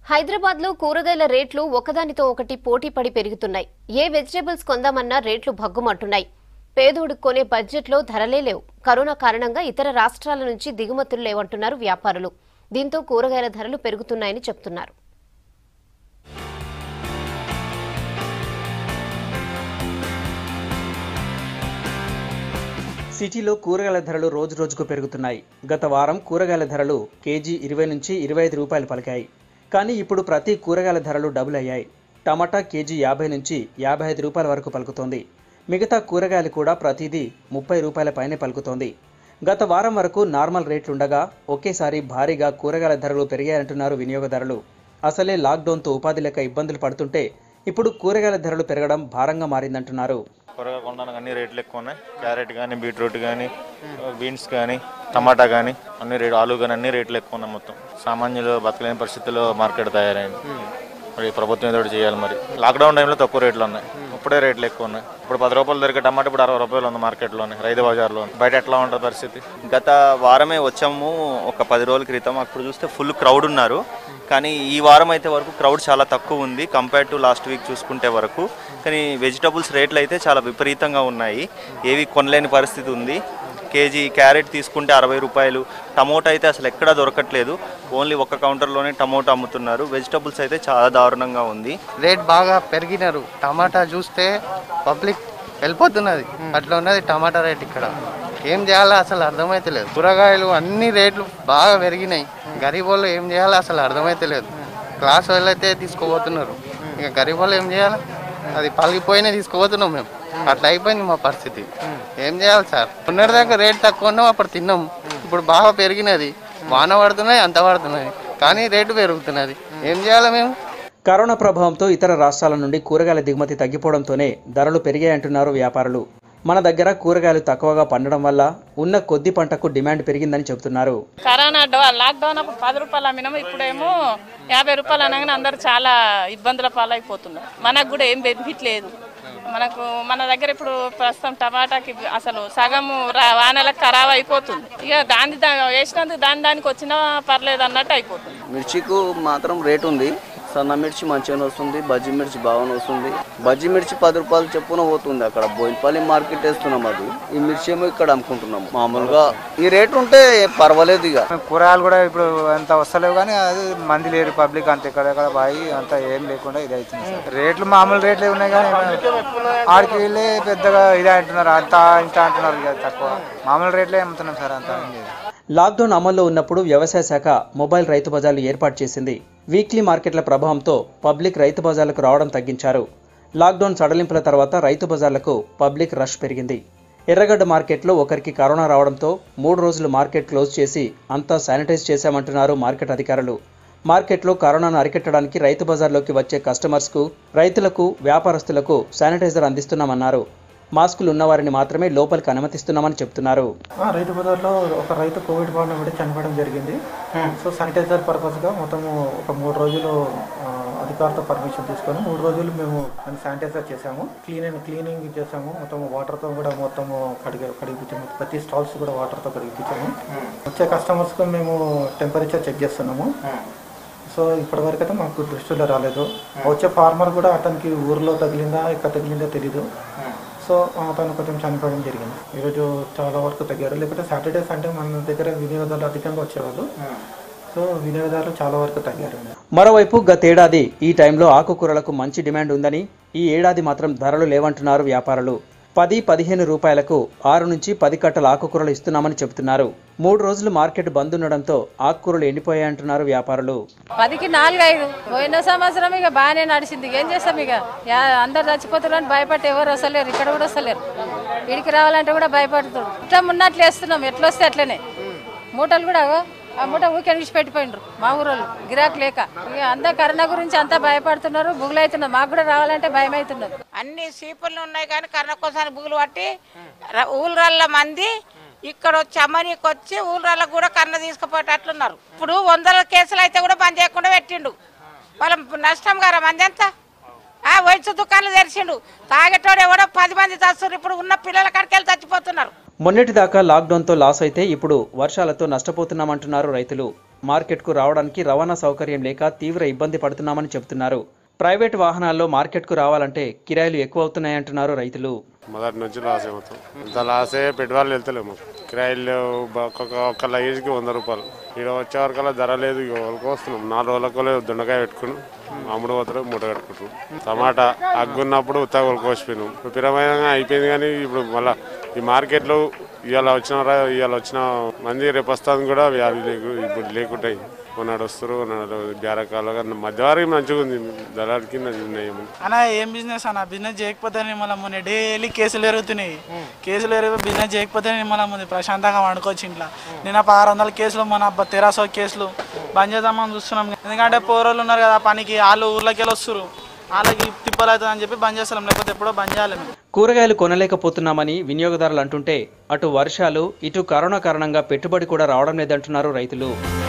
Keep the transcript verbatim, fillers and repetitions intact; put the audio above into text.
హైదరాబాద్ లో కూరగాయల రేట్లు ఒకదానితో ఒకటి పోటీ పడి పెరుగుతున్నాయి. ఏ వెజిటబుల్స్ కొందామన్నా రేట్లు భగ్గుమంటున్నాయి. పేదోడు కొనే బడ్జెట్ లో ధరలే లేవు. కరోనా కారణంగా ఇతర రాష్ట్రాల నుంచి దిగుమతులు లేవంటున్నారు వ్యాపారులు. దీంతో కూరగాయల ధరలు పెరుగుతున్నాయని చెప్తున్నారు. సిటీలో కూరగాయల ధరలు రోజు రోజుకు పెరుగుతున్నాయి. గత వారం కూరగాయల ధరలు కేజీ ఇరవై నుంచి ఇరవై ఐదు రూపాయలు పలికాయి. కానీ ఇప్పుడు ప్రతి కూరగాయల ధరలు డబుల్ అయ్యాయి. టమాటా కేజీ యాభై నుంచి యాభై ఐదు రూపాయల వరకు పలుకుతోంది. మిగతా కూరగాయలు కూడా ప్రతిదీ ముప్పై రూపాయల పైనే పలుకుతోంది. గత వారం వరకు నార్మల్ రేట్లుండగా ఒకేసారి భారీగా కూరగాయల ధరలు పెరిగాయంటున్నారు వినియోగదారులు. అసలే లాక్డౌన్తో ఉపాధి లేక ఇబ్బందులు పడుతుంటే ఇప్పుడు కూరగాయల ధరలు పెరగడం భారంగా మారిందంటున్నారు. కూరగాయలు కొనడానికి అన్ని రేట్లు ఎక్కువ ఉన్నాయి. క్యారెట్ కానీ, బీట్రూట్ కానీ, బీన్స్ కానీ, టమాటా కానీ అన్ని రేట్లు, ఆలు కానీ అన్ని రేట్లు ఎక్కువ ఉన్నాయి. మొత్తం సామాన్యులు బతకలేని పరిస్థితుల్లో మార్కెట్ తయారైంది. మరి ప్రభుత్వం ఏదో చేయాలి. మరి లాక్డౌన్ టైంలో తక్కువ రేట్లు ఉన్నాయి, ఇప్పుడే రేట్లు ఎక్కువ ఉన్నాయి. ఇప్పుడు పది రూపాయలు దొరికే టమాటా ఇప్పుడు అరవై రూపాయలు ఉంది మార్కెట్లోనే, రైతు బజార్లో. బయట ఎట్లా ఉంటుంది పరిస్థితి? గత వారమే వచ్చాము ఒక పది రోజుల క్రితం. అప్పుడు చూస్తే ఫుల్ క్రౌడ్ ఉన్నారు. కానీ ఈ వారం అయితే వరకు క్రౌడ్ చాలా తక్కువ ఉంది కంపేర్ టు లాస్ట్ వీక్ చూసుకుంటే వరకు. కానీ వెజిటబుల్స్ రేట్లు అయితే చాలా విపరీతంగా ఉన్నాయి. ఏవి కొనలేని పరిస్థితి ఉంది. కేజీ క్యారెట్ తీసుకుంటే అరవై రూపాయలు, టమోటా అయితే అసలు ఎక్కడా దొరకట్లేదు. ఓన్లీ ఒక్క కౌంటర్లోనే టమోటా అమ్ముతున్నారు. వెజిటబుల్స్ అయితే చాలా దారుణంగా ఉంది. రేట్ బాగా పెరిగినారు. టమాటా చూస్తే పబ్లిక్ వెళ్ళిపోతున్నది, అట్లా ఉన్నది టమాటా రేట్. ఇక్కడ ఏం చేయాలో అసలు అర్థమైతే లేదు. కూరగాయలు అన్ని రేట్లు బాగా పెరిగినాయి. గరీబ్ వాళ్ళు ఏం చేయాలో అసలు అర్థమైతే లేదు. క్లాస్ వాళ్ళు అయితే తీసుకోబోతున్నారు, ఇక గరీబ్ వాళ్ళు ఏం చేయాలి? అది పలిగిపోయినా తీసుకోబోతున్నాం మేము. అట్లా అయిపోయింది మా పరిస్థితి. ఏం చేయాలి సార్? ఉన్నదాకా రేట్ తక్కువ ఉన్నాం, అప్పుడు తిన్నాం. ఇప్పుడు బాగా పెరిగినది. వాన పడుతున్నాయి, అంత పడుతున్నాయి, కానీ రేటు పెరుగుతున్నది. ఏం చేయాలి మేము? కరోనా ప్రభావంతో ఇతర రాష్ట్రాల నుండి కూరగాయల దిగుమతి తగ్గిపోవడంతోనే ధరలు పెరిగాయంటున్నారు వ్యాపారులు. మన దగ్గర కూరగాయలు తక్కువగా పండడం వల్ల ఉన్న కొద్ది పంటకు డిమాండ్ పెరిగిందని చెబుతున్నారు. కరోనా లాక్డౌన్ అప్పుడు పది రూపాయలు అమ్మినాము, ఇప్పుడేమో యాభై రూపాయలు అనగానే అందరు చాలా ఇబ్బందుల పాలైపోతున్నారు. మనకు కూడా ఏం బెనిఫిట్ లేదు. మనకు మన దగ్గర ఇప్పుడు ప్రస్తుతం టమాటాకి అసలు సగము వానలకు ఖరాబ్ అయిపోతుంది. ఇక దాని వేసినందుకు దాని దానికి వచ్చినా పర్లేదు అన్నట్టు అయిపోతుంది. మిర్చికు మాత్రం రేటు ఉంది. సన్న మిర్చి మంచిగానే వస్తుంది, బజ్జి మిర్చి బాగానే వస్తుంది. బజ్జి మిర్చి పది రూపాయలు చెప్పున పోతుంది. అక్కడ బోయినపల్లి మార్కెట్ వేస్తున్నాం, అది ఈ మిర్చి ఏమో ఇక్కడ అమ్ముకుంటున్నాం. మామూలుగా ఈ రేటు ఉంటే పర్వాలేదు. ఇక కూరగాయలు కూడా ఇప్పుడు అంత వస్తలేవు, కానీ అది మంది లేరు, పబ్లిక్ అంత ఎక్కడెక్కడ బాయి అంత ఏం లేకుండా ఇది అవుతుంది. రేట్లు మామూలు రేట్లే ఉన్నాయి, కానీ ఆడికి వెళ్ళి పెద్దగా ఇదే అంటున్నారు, అంత ఇంత అంటున్నారు. ఇక తక్కువ మామూలు రేట్లే అమ్ముతున్నాం సార్. అంత లాక్డౌన్ అమల్లో ఉన్నప్పుడు వ్యవసాయ శాఖ మొబైల్ రైతు బజార్లు ఏర్పాటు చేసింది. వీక్లీ మార్కెట్ల ప్రభావంతో పబ్లిక్ రైతు బజార్లకు రావడం తగ్గించారు. లాక్డౌన్ సడలింపుల తర్వాత రైతు బజార్లకు పబ్లిక్ రష్ పెరిగింది. ఎర్రగడ్డ మార్కెట్లో ఒకరికి కరోనా రావడంతో మూడు రోజులు మార్కెట్ క్లోజ్ చేసి అంతా శానిటైజ్ చేశామంటున్నారు మార్కెట్ అధికారులు. మార్కెట్లో కరోనాను అరికట్టడానికి రైతు బజార్లోకి వచ్చే కస్టమర్స్కు, రైతులకు, వ్యాపారస్తులకు శానిటైజర్ అందిస్తున్నామన్నారు. మాస్కులు ఉన్నవారిని మాత్రమే లోపలికి అనుమతిస్తున్నామని చెప్తున్నారు. రైతు బజార్లో ఒక రైతు కోవిడ్ బారిన పడి చనిపోవడం జరిగింది. సో శానిటైజర్ పర్పస్గా మొత్తము ఒక మూడు రోజులు అధికారులతో పర్మిషన్ తీసుకొని మూడు రోజులు మేము శానిటైజర్ చేసాము. క్లీనింగ్ క్లీనింగ్ చేసాము. మొత్తం వాటర్తో కూడా మొత్తము కడిగి కడిగిపించాము. ప్రతి స్టాల్స్ కూడా వాటర్తో కడిగిపించాము. వచ్చే కస్టమర్స్కు మేము టెంపరేచర్ చెక్ చేస్తున్నాము. సో ఇప్పటివరకు అయితే మాకు దృష్టిలో రాలేదు. వచ్చే ఫార్మర్ కూడా అతనికి ఊర్లో తగిలిందా ఇక్కడ తగిలిందా తెలీదు. సో అతను కొంచెం చనిపోవడం జరిగింది. ఈరోజు చాలా వరకు తగ్గారు. లేకపోతే సాటర్డేస్ అంటే మన దగ్గర వినియోగదారులు అధికంగా వచ్చేవాళ్ళు. సో వినియోగదారులు చాలా వరకు తగ్గారు. మరోవైపు గతేడాది ఈ టైంలో ఆకుకూరలకు మంచి డిమాండ్ ఉందని, ఈ ఏడాది మాత్రం ధరలు లేవంటున్నారు వ్యాపారులు. పది పదిహేను రూపాయలకు ఆరు నుంచి పది కట్టల ఆకుకూరలు ఇస్తున్నామని చెబుతున్నారు. మూడు రోజులు మార్కెట్ బంద్ ఉండడంతో ఆకుకూరలు ఎండిపోయాయంటున్నారు వ్యాపారులు. పదికి నాలుగు ఐదు పోయిన సంవత్సరం ఇక బాగానే నడిచింది. ఏం చేస్తాం, ఇక అందరు చచ్చిపోతున్నారు, భయపడి ఎవరు వస్తలేరు. ఇక్కడ కూడా వస్తలేరు. ఇడికి రావాలంటే కూడా భయపడుతున్నారు. ఇష్టం ఉన్నట్లు వేస్తున్నాం, ఎట్లా వస్తే అట్లనే. మూటలు కూడా ఆ మూట ఊకే విడిచి పెట్టిపోయినారు మా ఊరోళ్ళు గిరాకు లేక. ఇక అంతా కరోనా గురించి అంతా భయపడుతున్నారు, బుగులు అవుతున్నారు. మాకు కూడా రావాలంటే భయం అవుతున్నారు. అన్ని సీపులు ఉన్నాయి, కానీ కరోనా కోసం బుగులు పట్టి ఊళ్ళ మంది ఇక్కడ వచ్చి అమ్మనీకి వచ్చి ఊళ్ళకు కూడా కన్న తీసుకుపోయేటట్లున్నారు. ఇప్పుడు వందల కేసులు అయితే కూడా బంద్ చేయకుండా పెట్టిండు. వాళ్ళ నష్టం కదా మంది అంతా. వయసు దుకాణాలు తెరిచిండు. తాగేటోడు ఎవడో పది మంది చస్తున్నారు. ఇప్పుడు ఉన్న పిల్లల కాడికి వెళ్ళి చచ్చిపోతున్నారు. మొన్నటిదాకా లాక్డౌన్తో లాస్ అయితే ఇప్పుడు వర్షాలతో నష్టపోతున్నామంటున్నారు రైతులు. మార్కెట్కు రావడానికి రవాణా సౌకర్యం లేక తీవ్ర ఇబ్బంది పడుతున్నామని చెబుతున్నారు. ప్రైవేట్ వాహనాల్లో మార్కెట్కు రావాలంటే కిరాయిలు ఎక్కువ అవుతున్నాయంటున్నారు రైతులు. మొదటి నుంచి లాస్ అవుతాం, ఇంత లాసే పెట్టుబడులు వెళ్తలేము. కిరాయిలు ఒక్క లగేజ్కి వంద రూపాయలు. ఇక్కడ వచ్చే వరకల్లా ధర లేదు. ఇక వాళ్ళకి వస్తున్నాం, నాలుగు రోజులకు దొండకాయ పెట్టుకుని అమ్ముడు పోతారు, మూట కట్టుకుంటాం. టమాటా అగ్గున్నప్పుడు ఉత్తగా వాళ్ళకి కోసిపోయినాం. పిరమైన అయిపోయింది. కానీ ఇప్పుడు మళ్ళీ ఈ మార్కెట్లో ఇవాళ వచ్చిన ఇవాళ వచ్చిన మంది రేపు వస్తాను కూడా వ్యాధి లేకు ఇప్పుడు లేకుంటాయి. కొన్నాడు వస్తారు, కొన్నాడు బేరకాలు. మధ్యవారికి మంచిగా ఉంది, దళాలకి అన్న ఏం బిజినెస్ అన్న, బిజినెస్ చేయకపోతే మళ్ళీ మొన్న డైలీ కేసులు పెరుగుతున్నాయి. కేసులు పెరిగి బిజినెస్ చేయకపోతే మళ్ళీ ముందు ప్రశాంతంగా వండుకోవచ్చు ఇంట్లో. నేను ఆరు వందల కేసులు మన తెరాసో కేసులు బంద్ చేద్దామని చూస్తున్నాం. ఎందుకంటే పోరోళ్ళు ఉన్నారు కదా పనికి, వాళ్ళు ఊర్లోకి వెళ్ళి వస్తారు, వాళ్ళకి తిప్పలు అవుతుంది అని చెప్పి బంద్ చేస్తాం, లేకపోతే ఎప్పుడో బంద్ చేయాలి. కూరగాయలు కొనలేకపోతున్నామని వినియోగదారులు అంటుంటే అటు వర్షాలు ఇటు కరోనా కారణంగా పెట్టుబడి కూడా రావడం లేదంటున్నారు రైతులు.